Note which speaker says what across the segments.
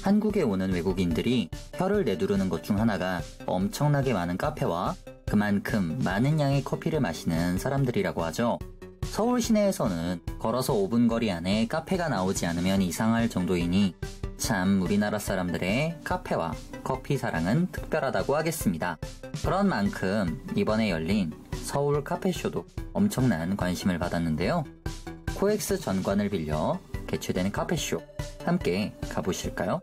Speaker 1: 한국에 오는 외국인들이 혀를 내두르는 것 중 하나가 엄청나게 많은 카페와 그만큼 많은 양의 커피를 마시는 사람들이라고 하죠. 서울 시내에서는 걸어서 5분 거리 안에 카페가 나오지 않으면 이상할 정도이니 참 우리나라 사람들의 카페와 커피 사랑은 특별하다고 하겠습니다. 그런 만큼 이번에 열린 서울 카페쇼도 엄청난 관심을 받았는데요. 코엑스 전관을 빌려 개최된 카페쇼 함께 가보실까요?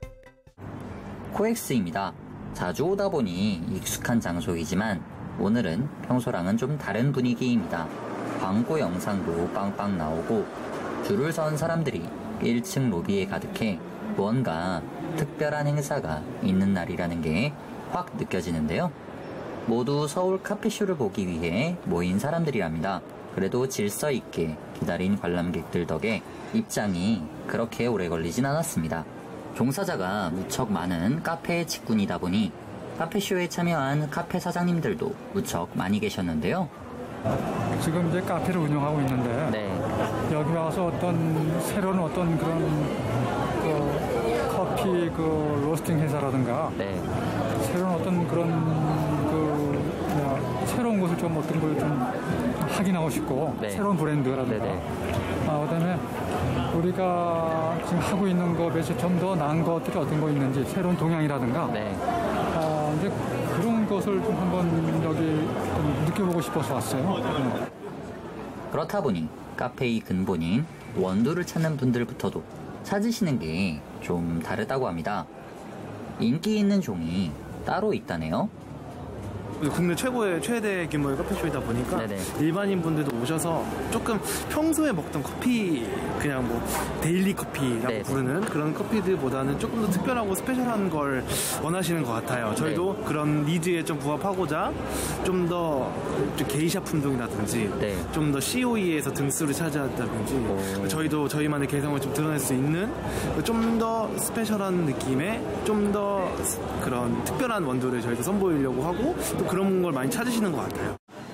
Speaker 1: 코엑스입니다. 자주 오다 보니 익숙한 장소이지만 오늘은 평소랑은 좀 다른 분위기입니다. 광고 영상도 빵빵 나오고 줄을 선 사람들이 1층 로비에 가득해 뭔가 특별한 행사가 있는 날이라는 게 확 느껴지는데요. 모두 서울 카페쇼를 보기 위해 모인 사람들이랍니다. 그래도 질서 있게 기다린 관람객들 덕에 입장이 그렇게 오래 걸리진 않았습니다. 종사자가 무척 많은 카페의 직군이다 보니 카페쇼에 참여한 카페 사장님들도 무척 많이 계셨는데요.
Speaker 2: 지금 이제 카페를 운영하고 있는데
Speaker 1: 네.
Speaker 2: 여기 와서 새로운 그런 커피 로스팅 회사라든가
Speaker 1: 네.
Speaker 2: 새로운 새로운 것을 좀 어떤 걸 좀 확인하고 싶고
Speaker 1: 네.
Speaker 2: 새로운 브랜드라든가 그다음에 우리가 지금 하고 있는 것에서 좀 더 나은 것들이 어떤 거 있는지 새로운 동향이라든가
Speaker 1: 네.
Speaker 2: 이제 그런 것을 좀 한번 여기 좀 느껴보고 싶어서 왔어요.
Speaker 1: 그렇다 보니 카페의 근본인 원두를 찾는 분들부터도 찾으시는 게 좀 다르다고 합니다. 인기 있는 종이 따로 있다네요.
Speaker 3: 국내 최대 규모의 커피숍이다 보니까
Speaker 1: 네네.
Speaker 3: 일반인 분들도 오셔서 조금 평소에 먹던 커피 그냥 데일리 커피라고
Speaker 1: 네네.
Speaker 3: 부르는 그런 커피들보다는 조금 더 특별하고 스페셜한 걸 원하시는 것 같아요. 저희도
Speaker 1: 네.
Speaker 3: 그런 니즈에 좀 부합하고자 좀 더 게이샤 품종이라든지
Speaker 1: 네.
Speaker 3: 좀 더 COE에서 등수를 차지한다든지 저희도 저희만의 개성을 좀 드러낼 수 있는 좀 더 스페셜한 느낌의 좀 더 그런 특별한 원두를 저희도 선보이려고 하고 또 그런 걸 많이 찾으시는 것 같아요.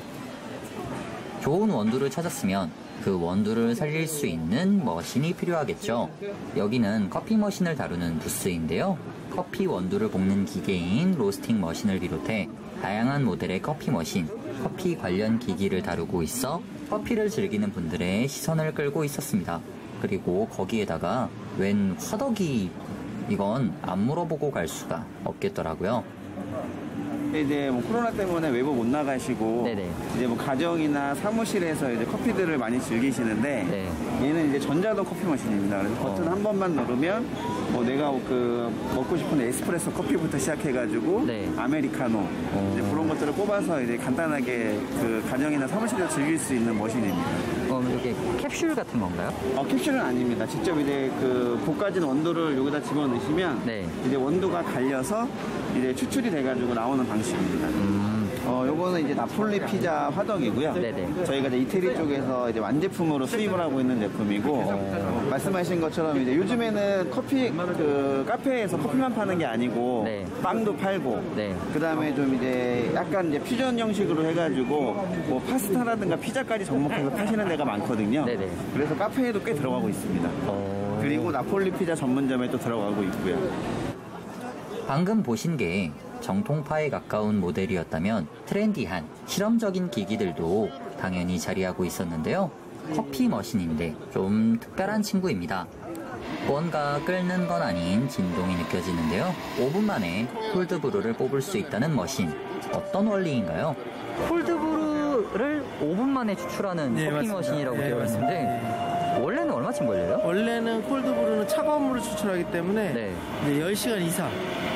Speaker 1: 좋은 원두를 찾았으면 그 원두를 살릴 수 있는 머신이 필요하겠죠. 여기는 커피 머신을 다루는 부스인데요. 커피 원두를 볶는 기계인 로스팅 머신을 비롯해 다양한 모델의 커피 머신, 커피 관련 기기를 다루고 있어 커피를 즐기는 분들의 시선을 끌고 있었습니다. 그리고 거기에다가 웬 화덕이 이건 안 물어보고 갈 수가 없겠더라고요.
Speaker 4: 이제 코로나 때문에 외부 못 나가시고
Speaker 1: 네네.
Speaker 4: 이제 가정이나 사무실에서 이제 커피들을 많이 즐기시는데
Speaker 1: 네.
Speaker 4: 얘는 이제 전자동 커피 머신입니다. 그래서 버튼 한 번만 누르면 내가 먹고 싶은 에스프레소 커피부터 시작해가지고
Speaker 1: 네.
Speaker 4: 아메리카노 이제 그런 것들을 뽑아서 이제 간단하게 가정이나 사무실에서 즐길 수 있는 머신입니다.
Speaker 1: 이게 캡슐 같은 건가요?
Speaker 4: 캡슐은 아닙니다. 직접 이제 볶아진 원두를 여기다 집어넣으시면
Speaker 1: 네.
Speaker 4: 이제 원두가 갈려서 이제 추출이 돼가지고 나오는 방식입니다. 요거는 이제 나폴리 피자 화덕이고요.
Speaker 1: 네네.
Speaker 4: 저희가 이제 이태리 쪽에서 이제 완제품으로 수입을 하고 있는 제품이고, 말씀하신 것처럼 이제 요즘에는 카페에서 커피만 파는 게 아니고,
Speaker 1: 네.
Speaker 4: 빵도 팔고,
Speaker 1: 네.
Speaker 4: 그 다음에 좀 이제 약간 이제 퓨전 형식으로 해가지고, 파스타라든가 피자까지 접목해서 파시는 데가 많거든요.
Speaker 1: 네네.
Speaker 4: 그래서 카페에도 꽤 들어가고 있습니다. 그리고 나폴리 피자 전문점에 또 들어가고 있고요.
Speaker 1: 방금 보신 게 정통파에 가까운 모델이었다면 트렌디한 실험적인 기기들도 당연히 자리하고 있었는데요. 커피 머신인데 좀 특별한 친구입니다. 뭔가 끓는 건 아닌 진동이 느껴지는데요. 5분 만에 콜드브루를 뽑을 수 있다는 머신. 어떤 원리인가요? 콜드브루를 5분 만에 추출하는
Speaker 3: 네,
Speaker 1: 커피
Speaker 3: 맞습니다.
Speaker 1: 머신이라고
Speaker 3: 네,
Speaker 1: 되어 있는데 원래는 얼마쯤 걸려요?
Speaker 3: 원래는 콜드브루는 차가운 물을 추출하기 때문에
Speaker 1: 네.
Speaker 3: 10시간 이상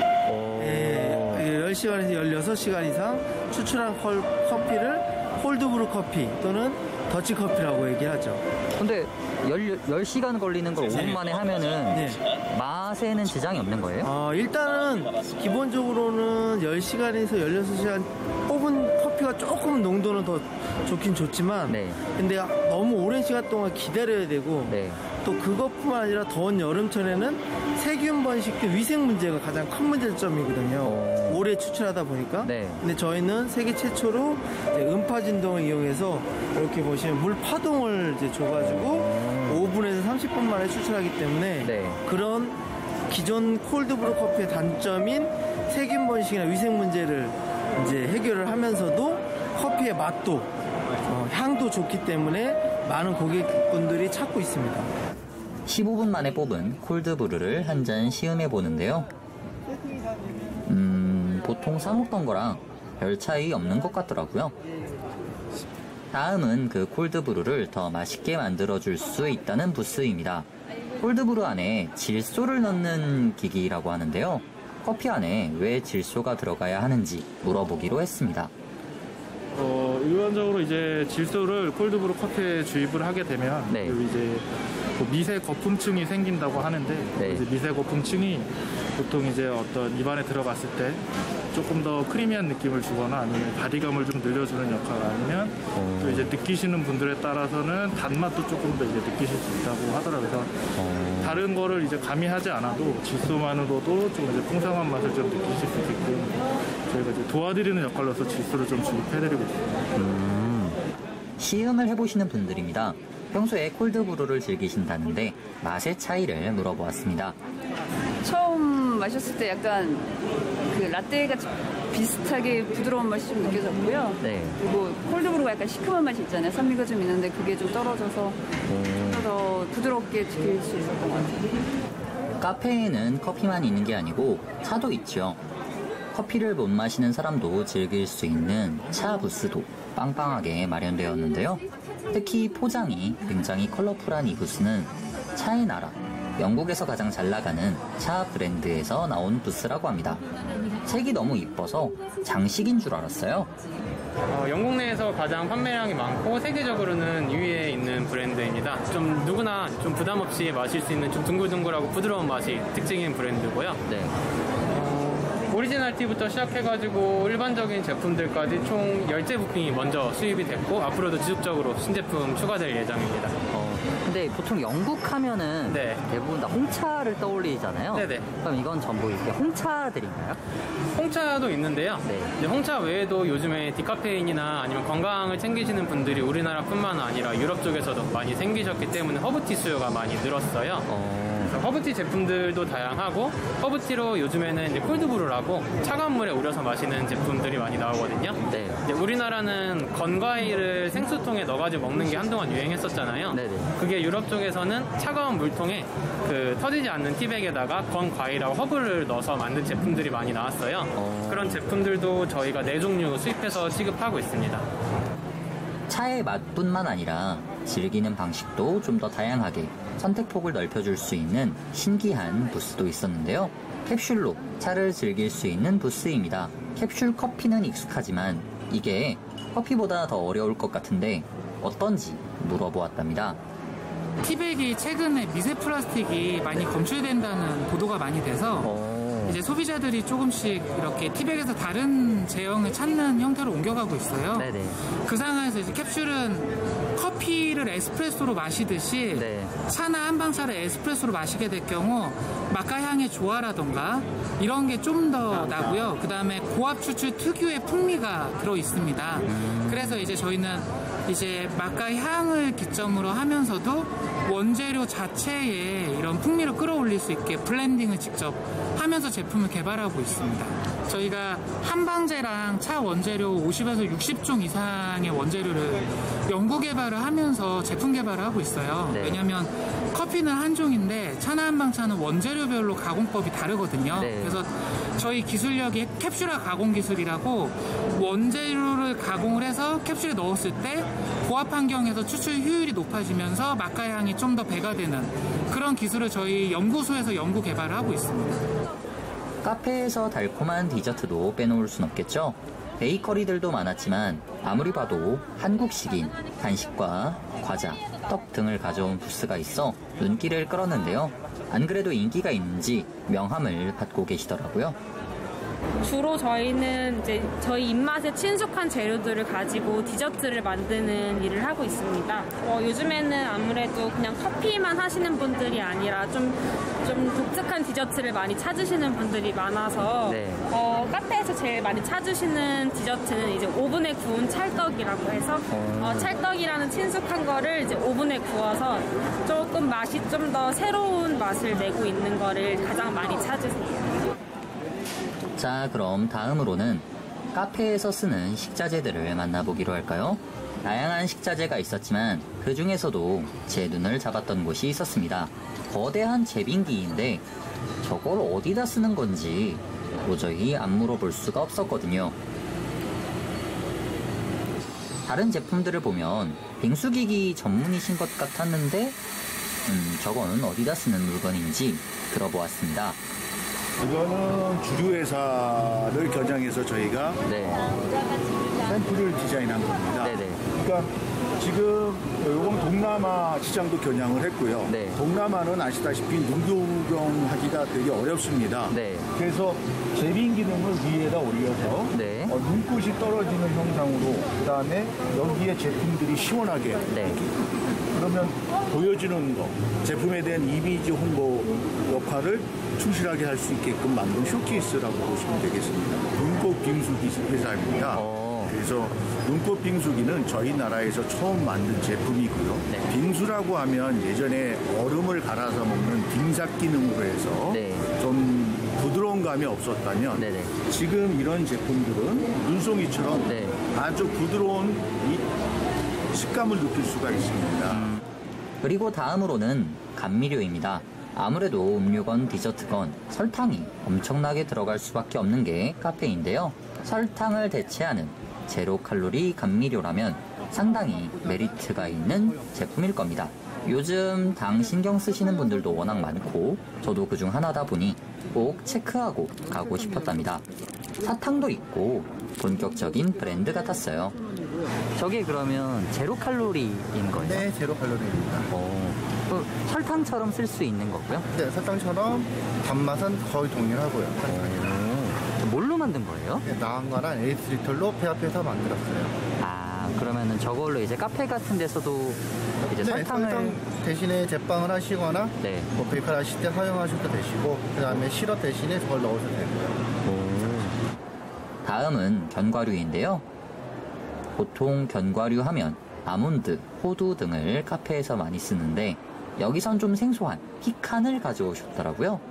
Speaker 3: 10시간에서 16시간 이상 추출한 커피를 콜드브루 커피 또는 더치커피라고 얘기하죠.
Speaker 1: 근데 10시간 걸리는 걸 5분 만에 하면은
Speaker 3: 네.
Speaker 1: 맛에는 지장이 없는 거예요?
Speaker 3: 일단은 기본적으로는 10시간에서 16시간 뽑은 커피가 조금 농도는 더 좋긴 좋지만
Speaker 1: 네.
Speaker 3: 근데 너무 오랜 시간 동안 기다려야 되고
Speaker 1: 네.
Speaker 3: 또 그것뿐만 아니라 더운 여름철에는 세균 번식 등 위생 문제가 가장 큰 문제점이거든요. 오래 추출하다 보니까.
Speaker 1: 네.
Speaker 3: 근데 저희는 세계 최초로 이제 음파 진동을 이용해서 이렇게 보시면 물 파동을 이제 줘가지고 5분에서 30분 만에 추출하기 때문에
Speaker 1: 네.
Speaker 3: 그런
Speaker 5: 기존 콜드브루 커피의 단점인 세균 번식이나 위생 문제를 이제 해결을 하면서도 커피의 맛도 향도 좋기 때문에 많은 고객분들이 찾고 있습니다.
Speaker 1: 15분 만에 뽑은 콜드브루를 한 잔 시음해 보는데요. 보통 사 먹던 거랑 별 차이 없는 것 같더라고요. 다음은 그 콜드브루를 더 맛있게 만들어줄 수 있다는 부스입니다. 콜드브루 안에 질소를 넣는 기기라고 하는데요. 커피 안에 왜 질소가 들어가야 하는지 물어보기로 했습니다.
Speaker 2: 일반적으로 이제 질소를 콜드브루 커피에 주입을 하게 되면
Speaker 1: 네.
Speaker 2: 이제 미세 거품층이 생긴다고 하는데
Speaker 1: 네.
Speaker 2: 이제 미세 거품층이 보통 이제 어떤 입안에 들어갔을 때 조금 더 크리미한 느낌을 주거나 아니면 바디감을 좀 늘려주는 역할 아니면 또 이제 느끼시는 분들에 따라서는 단맛도 조금 더 이제 느끼실 수 있다고 하더라고요. 그래서 다른 거를 이제 가미하지 않아도 질소만으로도 좀 이제 풍성한 맛을 좀 느끼실 수 있게끔 저희가 이제 도와드리는 역할로서 질소를 좀 주입해드리고 있습니다.
Speaker 1: 시음을 해보시는 분들입니다. 평소에 콜드브루를 즐기신다는데 맛의 차이를 물어보았습니다.
Speaker 6: 처음 마셨을 때 약간 그 라떼가 비슷하게 부드러운 맛이 좀 느껴졌고요.
Speaker 1: 네.
Speaker 6: 그리고 콜드브루가 약간 시큼한 맛이 있잖아요. 산미가 좀 있는데 그게 좀 떨어져서 좀 더 부드럽게 즐길 수 있었던 것 같아요.
Speaker 1: 카페에는 커피만 있는 게 아니고 차도 있죠. 커피를 못 마시는 사람도 즐길 수 있는 차 부스도 빵빵하게 마련되었는데요. 특히 포장이 굉장히 컬러풀한 이 부스는 차의 나라, 영국에서 가장 잘 나가는 차 브랜드에서 나온 부스라고 합니다. 색이 너무 이뻐서 장식인 줄 알았어요.
Speaker 7: 영국 내에서 가장 판매량이 많고 세계적으로는 2위에 있는 브랜드입니다. 좀 누구나 좀 부담 없이 마실 수 있는 좀 둥글둥글하고 부드러운 맛이 특징인 브랜드고요.
Speaker 1: 네.
Speaker 7: 오리지널 티부터 시작해가지고 일반적인 제품들까지 총 10제 부품이 먼저 수입이 됐고 앞으로도 지속적으로 신제품 추가될 예정입니다.
Speaker 1: 근데 보통 영국 하면은
Speaker 7: 네.
Speaker 1: 대부분 다 홍차를 떠올리잖아요.
Speaker 7: 네네.
Speaker 1: 그럼 이건 전부 이렇게 홍차들인가요?
Speaker 7: 홍차도 있는데요.
Speaker 1: 네.
Speaker 7: 이제 홍차 외에도 요즘에 디카페인이나 아니면 건강을 챙기시는 분들이 우리나라뿐만 아니라 유럽 쪽에서도 많이 생기셨기 때문에 허브티 수요가 많이 늘었어요. 그래서 허브티 제품들도 다양하고 허브티로 요즘에는 이제 콜드브루라고 차가운 물에 우려서 마시는 제품들이 많이 나오거든요.
Speaker 1: 네.
Speaker 7: 이제 우리나라는 건과일을 생수통에 넣어가지고 먹는 게 한동안 유행했었잖아요.
Speaker 1: 네네.
Speaker 7: 그게 유럽 쪽에서는 차가운 물통에 그 터지지 않는 티백에다가 건과일하고 허브를 넣어서 만든 제품들이 많이 나왔어요. 그런 제품들도 저희가 4종류 수입해서 취급하고 있습니다.
Speaker 1: 차의 맛뿐만 아니라 즐기는 방식도 좀 더 다양하게 선택폭을 넓혀줄 수 있는 신기한 부스도 있었는데요. 캡슐로 차를 즐길 수 있는 부스입니다. 캡슐 커피는 익숙하지만 이게 커피보다 더 어려울 것 같은데 어떤지 물어보았답니다.
Speaker 8: 티백이 최근에 미세 플라스틱이 많이 검출된다는 보도가 많이 돼서 이제 소비자들이 조금씩 이렇게 티백에서 다른 제형을 찾는 형태로 옮겨가고 있어요.
Speaker 1: 네네.
Speaker 8: 그 상황에서 이제 캡슐은 커피를 에스프레소로 마시듯이
Speaker 1: 네.
Speaker 8: 차나 한방차를 에스프레소로 마시게 될 경우 마카 향의 조화라던가 이런 게 좀 더 나고요. 그 다음에 고압 추출 특유의 풍미가 들어 있습니다. 그래서 이제 저희는 이제 마카 향을 기점으로 하면서도 원재료 자체에 이런 풍미를 끌어올릴 수 있게 블렌딩을 직접 하면서 제품을 개발하고 있습니다. 저희가 한방제랑 차 원재료 50에서 60종 이상의 원재료를 연구 개발을 하면서 제품 개발을 하고 있어요.
Speaker 1: 네.
Speaker 8: 왜냐하면 커피는 한 종인데 차나 한방차는 원재료별로 가공법이 다르거든요.
Speaker 1: 네.
Speaker 8: 그래서 저희 기술력이 캡슐화 가공 기술이라고 원재료를 가공을 해서 캡슐에 넣었을 때 고압 환경에서 추출 효율이 높아지면서 마카 향이 좀 더 배가 되는 그런 기술을 저희 연구소에서 연구 개발을 하고 있습니다.
Speaker 1: 카페에서 달콤한 디저트도 빼놓을 순 없겠죠. 베이커리들도 많았지만 아무리 봐도 한국식인 간식과 과자, 떡 등을 가져온 부스가 있어 눈길을 끌었는데요. 안 그래도 인기가 있는지 명함을 받고 계시더라고요.
Speaker 9: 주로 저희는 이제 저희 입맛에 친숙한 재료들을 가지고 디저트를 만드는 일을 하고 있습니다. 요즘에는 아무래도 그냥 커피만 하시는 분들이 아니라 좀 독특한 디저트를 많이 찾으시는 분들이 많아서
Speaker 1: 네.
Speaker 9: 카페에서 제일 많이 찾으시는 디저트는 이제 오븐에 구운 찰떡이라고 해서 찰떡이라는 친숙한 거를 이제 오븐에 구워서 조금 맛이 좀 더 새로운 맛을 내고 있는 거를 가장 많이 찾으세요.
Speaker 1: 자, 그럼 다음으로는 카페에서 쓰는 식자재들을 만나보기로 할까요? 다양한 식자재가 있었지만 그 중에서도 제 눈을 잡았던 곳이 있었습니다. 거대한 제빙기인데 저걸 어디다 쓰는 건지 도저히 안 물어볼 수가 없었거든요. 다른 제품들을 보면 빙수기기 전문이신 것 같았는데 저거는 어디다 쓰는 물건인지 들어보았습니다.
Speaker 10: 이거는 주류회사를 겨냥해서 저희가 샘플을 디자인한 겁니다. 그러니까 지금 이건 동남아 시장도 겨냥을 했고요. 동남아는 아시다시피 눈 구경하기가 되게 어렵습니다. 그래서 제빙 기능을 위에다 올려서 눈꽃이 떨어지는 형상으로 그다음에 여기에 제품들이 시원하게 그러면 보여지는 거, 제품에 대한 이미지 홍보 역할을 충실하게 할 수 있게끔 만든 쇼케이스라고 보시면 되겠습니다. 눈꽃 빙수기 회사입니다. 그래서 눈꽃 빙수기는 저희 나라에서 처음 만든 제품이고요. 빙수라고 하면 예전에 얼음을 갈아서 먹는 빙삭 기능으로 해서 좀 부드러운 감이 없었다면 지금 이런 제품들은 눈송이처럼 아주 부드러운 이 식감을 느낄 수가 있습니다.
Speaker 1: 그리고 다음으로는 감미료입니다. 아무래도 음료건 디저트건 설탕이 엄청나게 들어갈 수밖에 없는 게 카페인데요. 설탕을 대체하는 제로 칼로리 감미료라면 상당히 메리트가 있는 제품일 겁니다. 요즘 당 신경 쓰시는 분들도 워낙 많고 저도 그중 하나다 보니 꼭 체크하고 가고 싶었답니다. 사탕도 있고 본격적인 브랜드 같았어요. 저게 그러면 제로 칼로리인 거예요?
Speaker 11: 네, 제로 칼로리입니다.
Speaker 1: 설탕처럼 쓸 수 있는 거고요?
Speaker 11: 네, 설탕처럼 단맛은 거의 동일하고요.
Speaker 1: 뭘로 만든 거예요?
Speaker 11: 네, 나한과랑 에이스리톨로 배합해서 만들었어요.
Speaker 1: 아, 그러면은 저걸로 이제 카페 같은 데서도 이제 설탕을
Speaker 11: 대신에 제빵을 하시거나 뭐 베이커리 하실 때 사용하셔도 되시고 그다음에 시럽 대신에 저걸 넣어도 되고요.
Speaker 1: 다음은 견과류인데요. 보통 견과류 하면 아몬드, 호두 등을 카페에서 많이 쓰는데 여기선 좀 생소한 피칸을 가져오셨더라고요.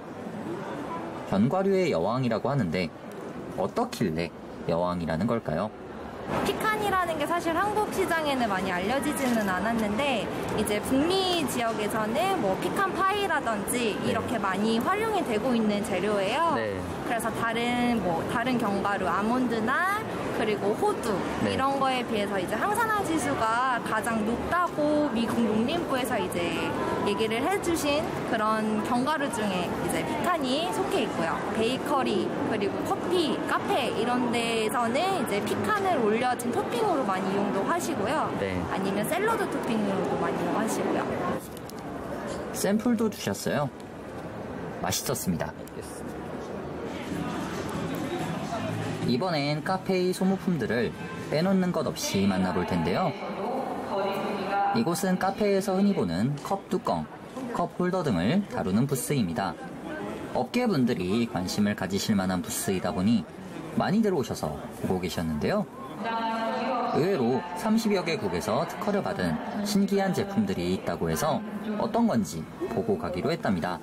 Speaker 1: 견과류의 여왕이라고 하는데 어떻길래 여왕이라는 걸까요?
Speaker 12: 피칸이라는 게 사실 한국 시장에는 많이 알려지지는 않았는데 이제 북미 지역에서는 뭐 피칸 파이라든지 이렇게 많이 활용이 되고 있는 재료예요. 그래서 다른 견과류, 아몬드나 그리고 호두 이런 거에 비해서 이제 항산화 지수가 가장 높다고 미국 농림부에서 이제 얘기를 해주신 그런 견과류 중에 이제 피칸이 속해 있고요. 베이커리 그리고 커피, 카페 이런 데에서는 이제 피칸을 올려진 토핑으로 많이 이용도 하시고요. 아니면 샐러드 토핑으로도 많이 이용하시고요.
Speaker 1: 샘플도 주셨어요. 맛있었습니다. 이번엔 카페의 소모품들을 빼놓는 것 없이 만나볼 텐데요. 이곳은 카페에서 흔히 보는 컵 뚜껑, 컵 홀더 등을 다루는 부스입니다. 업계분들이 관심을 가지실 만한 부스이다 보니 많이들 오셔서 보고 계셨는데요. 의외로 30여 개국에서 특허를 받은 신기한 제품들이 있다고 해서 어떤 건지 보고 가기로 했답니다.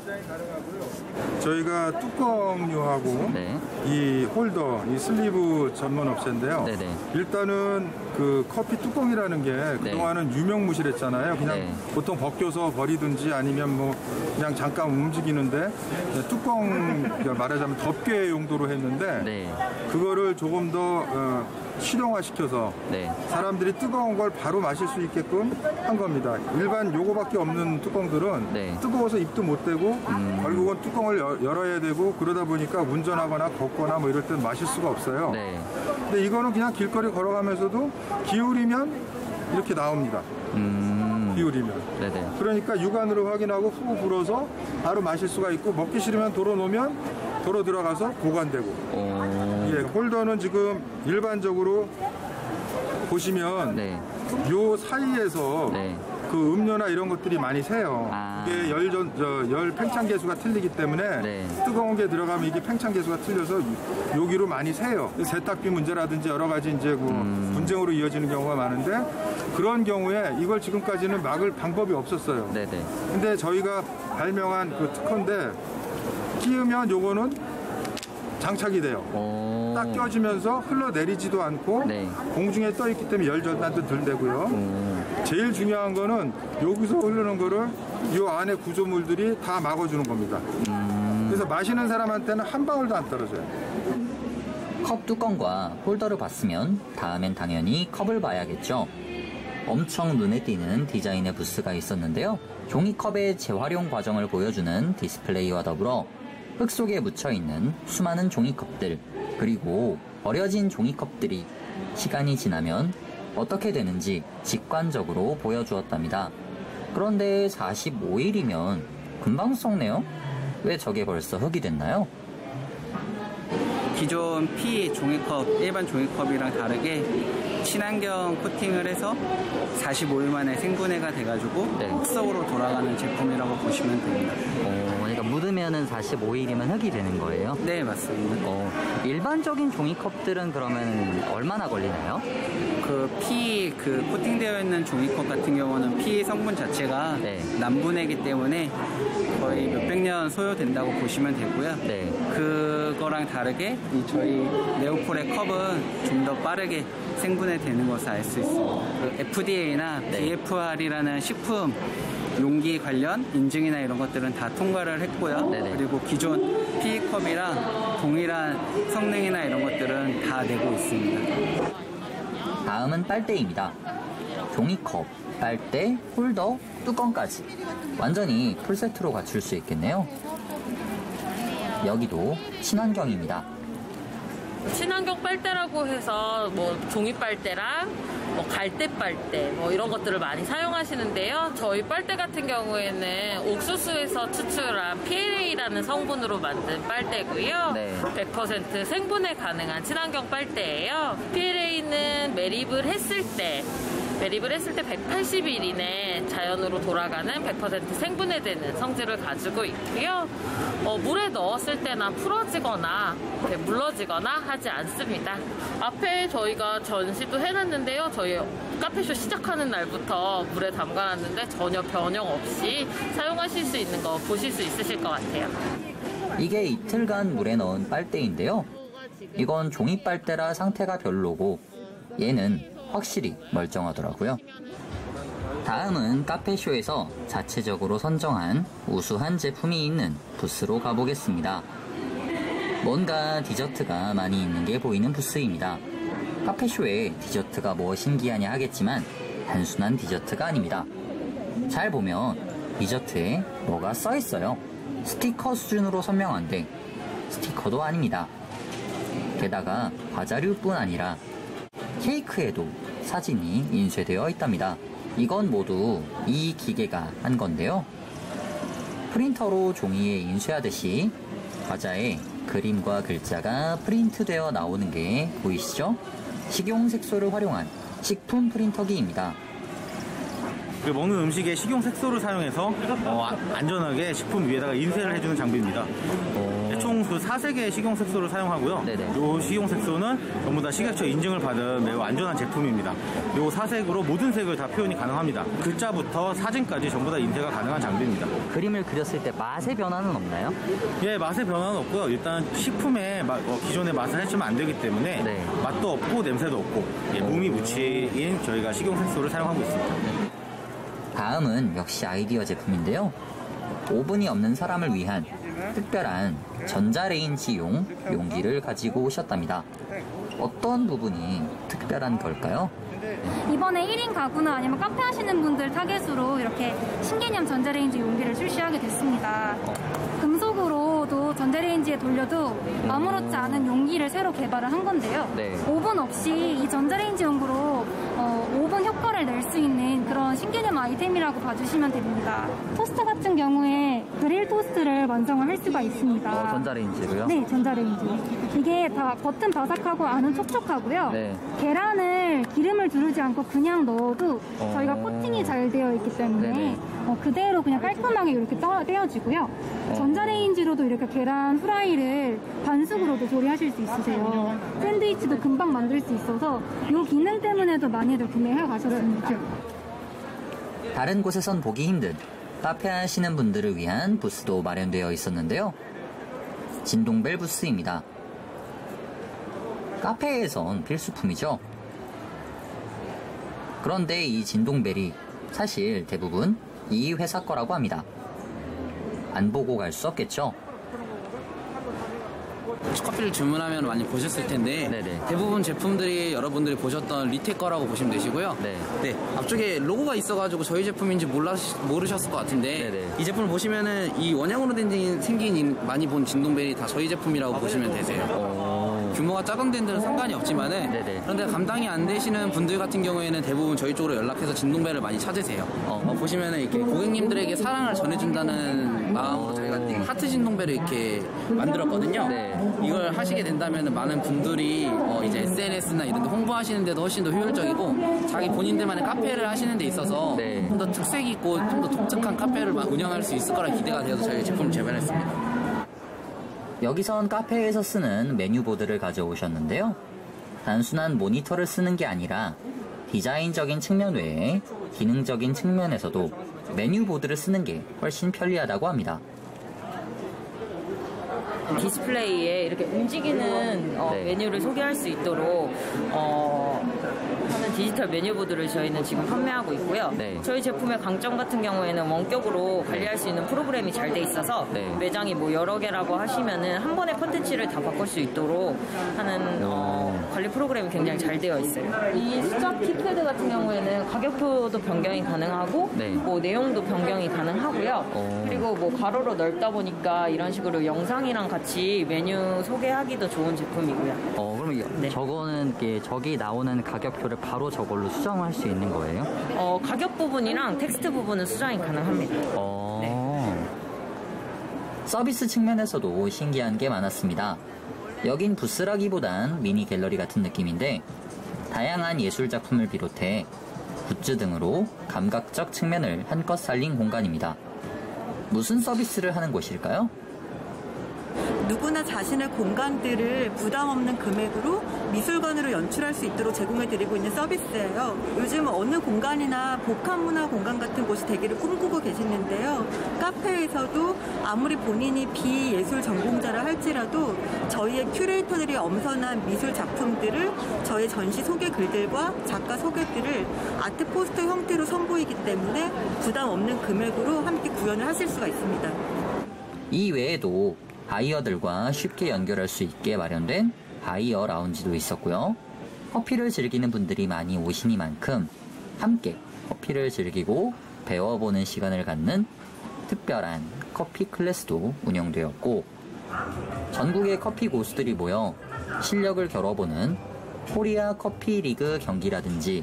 Speaker 13: 저희가 뚜껑류하고 이 홀더, 이 슬리브 전문 업체인데요. 일단은 그 커피 뚜껑이라는 게 그동안은 유명무실했잖아요. 그냥 보통 벗겨서 버리든지 아니면 뭐 그냥 잠깐 움직이는데 뚜껑 말하자면 덮개 용도로 했는데 그거를 조금 더 실용화시켜서 사람들이 뜨거운 걸 바로 마실 수 있게끔 한 겁니다. 일반 요거밖에 없는 뚜껑들은 뜨거워서 입도 못 대고 결국은 뚜껑을 열어야 되고 그러다 보니까 운전하거나 걷거나 뭐 이럴 땐 마실 수가 없어요. 근데 이거는 그냥 길거리 걸어가면서도 기울이면 이렇게 나옵니다. 기울이면. 그러니까 육안으로 확인하고 후 불어서 바로 마실 수가 있고 먹기 싫으면 도로 놓으면 도로 들어가서 보관되고. 예, 홀더는 지금 일반적으로 보시면 요 사이에서 그 음료나 이런 것들이 많이 새요. 이게 열 팽창 계수가 틀리기 때문에 뜨거운 게 들어가면 이게 팽창 계수가 틀려서 여기로 많이 새요. 세탁비 문제라든지 여러 가지 이제 그 분쟁으로 이어지는 경우가 많은데 그런 경우에 이걸 지금까지는 막을 방법이 없었어요. 근데 저희가 발명한 그 특허인데 끼우면 요거는 장착이 돼요. 딱 껴지면서 흘러내리지도 않고 공중에 떠 있기 때문에 열 전단도 덜 되고요. 제일 중요한 거는 여기서 흐르는 거를 이 안에 구조물들이 다 막아주는 겁니다. 그래서 마시는 사람한테는 한 방울도 안 떨어져요.
Speaker 1: 컵 뚜껑과 홀더를 봤으면 다음엔 당연히 컵을 봐야겠죠. 엄청 눈에 띄는 디자인의 부스가 있었는데요. 종이컵의 재활용 과정을 보여주는 디스플레이와 더불어 흙 속에 묻혀있는 수많은 종이컵들, 그리고 버려진 종이컵들이 시간이 지나면 어떻게 되는지 직관적으로 보여주었답니다. 그런데 45일이면 금방 썩네요? 왜 저게 벌써 흙이 됐나요?
Speaker 14: 기존 PE 종이컵, 일반 종이컵이랑 다르게 친환경 코팅을 해서 45일 만에 생분해가 돼가지고 흙 속으로 돌아가는 제품이라고 보시면 됩니다.
Speaker 1: 그러니까 묻으면은 45일이면 흙이 되는 거예요?
Speaker 14: 네, 맞습니다.
Speaker 1: 일반적인 종이컵들은 그러면 얼마나 걸리나요?
Speaker 14: 그 PE 코팅되어 있는 종이컵 같은 경우는 PE 성분 자체가 남분해이기 때문에 거의 몇백 년 소요된다고 보시면 되고요. 그거랑 다르게 저희 네오폴의 컵은 좀 더 빠르게 생분해 되는 것을 알 수 있습니다. 그 FDA나 BFR이라는 식품 용기 관련 인증이나 이런 것들은 다 통과를 했고요. 그리고 기존 PE컵이랑 동일한 성능이나 이런 것들은 다 내고 있습니다.
Speaker 1: 다음은 빨대입니다. 종이컵, 빨대, 홀더, 뚜껑까지 완전히 풀세트로 갖출 수 있겠네요. 여기도 친환경입니다.
Speaker 15: 친환경 빨대라고 해서 뭐 종이 빨대랑 뭐 갈대 빨대 뭐 이런 것들을 많이 사용하시는데요. 저희 빨대 같은 경우에는 옥수수에서 추출한 PLA라는 성분으로 만든 빨대고요. 100% 생분해 가능한 친환경 빨대예요. PLA는 매립을 했을 때 180일 이내 자연으로 돌아가는 100% 생분해되는 성질을 가지고 있고요. 물에 넣었을 때나 풀어지거나 이렇게 물러지거나 하지 않습니다. 앞에 저희가 전시도 해놨는데요. 저희 카페쇼 시작하는 날부터 물에 담가놨는데 전혀 변형 없이 사용하실 수 있는 거 보실 수 있으실 것 같아요.
Speaker 1: 이게 이틀간 물에 넣은 빨대인데요. 이건 종이 빨대라 상태가 별로고 얘는 확실히 멀쩡하더라고요. 다음은 카페쇼에서 자체적으로 선정한 우수한 제품이 있는 부스로 가보겠습니다. 뭔가 디저트가 많이 있는 게 보이는 부스입니다. 카페쇼에 디저트가 뭐 신기하냐 하겠지만 단순한 디저트가 아닙니다. 잘 보면 디저트에 뭐가 써있어요. 스티커 수준으로 선명한데 스티커도 아닙니다. 게다가 과자류뿐 아니라 케이크에도 사진이 인쇄되어 있답니다. 이건 모두 이 기계가 한 건데요. 프린터로 종이에 인쇄하듯이 과자에 그림과 글자가 프린트되어 나오는 게 보이시죠? 식용 색소를 활용한 식품 프린터기입니다.
Speaker 16: 먹는 음식에 식용 색소를 사용해서 안전하게 식품 위에다가 인쇄를 해주는 장비입니다. 총 그 4색의 식용 색소를 사용하고요. 이 식용 색소는 전부 다 식약처 인증을 받은 매우 안전한 제품입니다. 이 4색으로 모든 색을 다 표현이 가능합니다. 글자부터 사진까지 전부 다 인쇄가 가능한 장비입니다.
Speaker 1: 그림을 그렸을 때 맛의 변화는 없나요?
Speaker 16: 예, 맛의 변화는 없고요. 일단 식품의 기존의 맛을 해치면 안 되기 때문에 맛도 없고 냄새도 없고 무미무치인 저희가 식용 색소를 사용하고 있습니다.
Speaker 1: 다음은 역시 아이디어 제품인데요. 오븐이 없는 사람을 위한 특별한 전자레인지용 용기를 가지고 오셨답니다. 어떤 부분이 특별한 걸까요?
Speaker 17: 이번에 1인 가구나 아니면 카페 하시는 분들 타겟으로 이렇게 신개념 전자레인지 용기를 출시하게 됐습니다. 금속으로도 전자레인지에 돌려도 아무렇지 않은 용기를 새로 개발을 한 건데요. 오븐 없이 이 전자레인지 용구로 오븐 예쁜 효과를 낼 수 있는 그런 신개념 아이템이라고 봐주시면 됩니다. 토스트 같은 경우에 그릴 토스트를 완성을 할 수가 있습니다.
Speaker 1: 전자레인지로요?
Speaker 17: 네, 전자레인지. 이게 다 겉은 바삭하고 안은 촉촉하고요.
Speaker 1: 네.
Speaker 17: 계란을 기름을 두르지 않고 그냥 넣어도 저희가 코팅이 잘 되어 있기 때문에 그대로 그냥 깔끔하게 이렇게 떼어지고요. 전자레인지로도 이렇게 계란 후라이를 반숙으로도 조리하실 수 있으세요. 샌드위치도 금방 만들 수 있어서 이 기능 때문에도 많이들 구매해 가셨습니다.
Speaker 1: 다른 곳에선 보기 힘든 카페 하시는 분들을 위한 부스도 마련되어 있었는데요. 진동벨 부스입니다. 카페에선 필수품이죠. 그런데 이 진동벨이 사실 대부분 이 회사 거라고 합니다. 안 보고 갈 수 없겠죠?
Speaker 14: 커피를 주문하면 많이 보셨을 텐데 대부분 제품들이 여러분들이 보셨던 리테 거라고 보시면 되시고요. 네, 앞쪽에 로고가 있어가지고 저희 제품인지 모르셨을 것 같은데 이 제품을 보시면은 이 원형으로 생긴 많이 본 진동벨이 다 저희 제품이라고 보시면 되세요. 규모가 작은 데는 상관이 없지만은 그런데 감당이 안 되시는 분들 같은 경우에는 대부분 저희 쪽으로 연락해서 진동벨을 많이 찾으세요. 보시면은 이렇게 고객님들에게 사랑을 전해준다는 마음으로 저희가 하트 진동벨을 이렇게 만들었거든요. 이걸 하시게 된다면 많은 분들이 이제 SNS나 이런 데 홍보하시는데도 훨씬 더 효율적이고 자기 본인들만의 카페를 하시는 데 있어서 좀 더 특색 있고 좀 더 독특한 카페를 운영할 수 있을 거라 기대가 되어서 저희 제품을 개발했습니다.
Speaker 1: 여기선 카페에서 쓰는 메뉴보드를 가져오셨는데요. 단순한 모니터를 쓰는 게 아니라 디자인적인 측면 외에 기능적인 측면에서도 메뉴보드를 쓰는 게 훨씬 편리하다고 합니다.
Speaker 18: 디스플레이에 이렇게 움직이는 메뉴를 소개할 수 있도록 하는 디지털 메뉴보드를 저희는 지금 판매하고 있고요. 저희 제품의 강점 같은 경우에는 원격으로 관리할 수 있는 프로그램이 잘 돼 있어서 매장이 뭐 여러 개라고 하시면은 한 번에 콘텐츠를 다 바꿀 수 있도록 하는 관리 프로그램이 굉장히 잘 되어 있어요. 이 숫자 키패드 같은 경우에는 가격표도 변경이 가능하고 뭐 내용도 변경이 가능하고요. 그리고 뭐 가로로 넓다 보니까 이런 식으로 영상이랑 같이 메뉴 소개하기도 좋은 제품이고요.
Speaker 1: 그러면 저거는 저기 나오는 가격표를 바로 저걸로 수정할 수 있는 거예요?
Speaker 18: 가격 부분이랑 텍스트 부분은 수정이 가능합니다.
Speaker 1: 서비스 측면에서도 신기한 게 많았습니다. 여긴 부스라기보단 미니 갤러리 같은 느낌인데 다양한 예술 작품을 비롯해 굿즈 등으로 감각적 측면을 한껏 살린 공간입니다. 무슨 서비스를 하는 곳일까요?
Speaker 19: 누구나 자신의 공간들을 부담 없는 금액으로 미술관으로 연출할 수 있도록 제공해드리고 있는 서비스예요. 요즘 어느 공간이나 복합문화 공간 같은 곳이 되기를 꿈꾸고 계시는데요. 카페에서도 아무리 본인이 비예술 전공자라 할지라도 저희의 큐레이터들이 엄선한 미술 작품들을 저희 전시 소개 글들과 작가 소개글을 아트 포스터 형태로 선보이기 때문에 부담 없는 금액으로 함께 구현을 하실 수가 있습니다.
Speaker 1: 이 외에도 바이어들과 쉽게 연결할 수 있게 마련된 바이어 라운지도 있었고요. 커피를 즐기는 분들이 많이 오시니만큼 함께 커피를 즐기고 배워보는 시간을 갖는 특별한 커피 클래스도 운영되었고 전국의 커피 고수들이 모여 실력을 겨뤄보는 코리아 커피 리그 경기라든지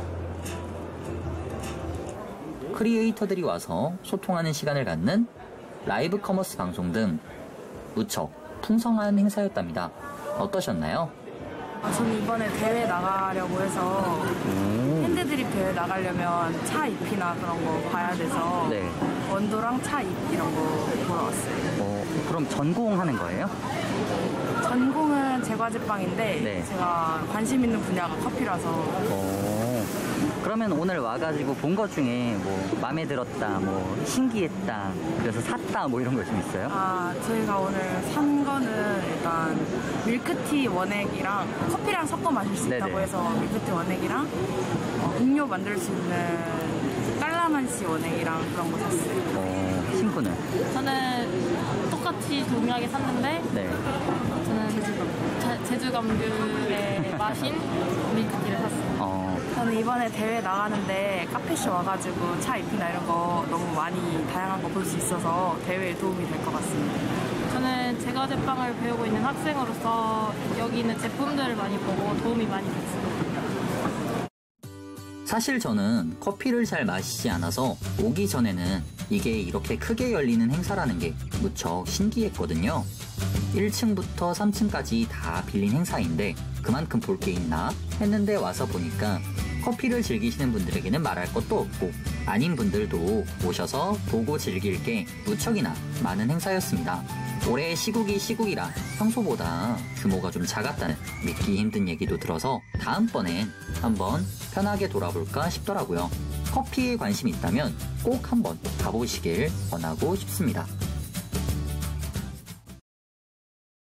Speaker 1: 크리에이터들이 와서 소통하는 시간을 갖는 라이브 커머스 방송 등 무척 풍성한 행사였답니다. 어떠셨나요?
Speaker 20: 저는 이번에 대회 나가려고 해서 핸드드립 대회 나가려면 차 잎이나 그런 거 봐야 돼서 원도랑 차 잎 이런 거 보러 왔어요.
Speaker 1: 그럼 전공하는 거예요?
Speaker 20: 전공은 제과제빵인데 제가 관심 있는 분야가 커피라서
Speaker 1: 그러면 오늘 와가지고 본 것 중에 뭐 마음에 들었다, 뭐 신기했다, 그래서 샀다 뭐 이런 거 좀 있어요?
Speaker 20: 저희가 오늘 산 거는 일단 밀크티 원액이랑 커피랑 섞어 마실 수 있다고 해서 밀크티 원액이랑 음료 만들 수 있는 깔라만시 원액이랑 그런 거 샀어요.
Speaker 1: 친구는?
Speaker 9: 저는 똑같이 동일하게 샀는데 저는 제주감귤의 맛인 밀크티를 샀어요.
Speaker 20: 저는 이번에 대회 나가는데 카페쇼 와가지고 차 잎이나 이런 거 너무 많이 다양한 거 볼 수 있어서 대회에 도움이 될 것 같습니다.
Speaker 9: 저는 제과제빵을 배우고 있는 학생으로서 여기 있는 제품들을 많이 보고 도움이 많이 됐습니다.
Speaker 1: 사실 저는 커피를 잘 마시지 않아서 오기 전에는 이게 이렇게 크게 열리는 행사라는 게 무척 신기했거든요. 1층부터 3층까지 다 빌린 행사인데 그만큼 볼 게 있나 했는데 와서 보니까 커피를 즐기시는 분들에게는 말할 것도 없고 아닌 분들도 오셔서 보고 즐길 게 무척이나 많은 행사였습니다. 올해 시국이 시국이라 평소보다 규모가 좀 작았다는 믿기 힘든 얘기도 들어서 다음번엔 한번 편하게 돌아볼까 싶더라고요. 커피에 관심 있다면 꼭 한번 가보시길 권하고 싶습니다.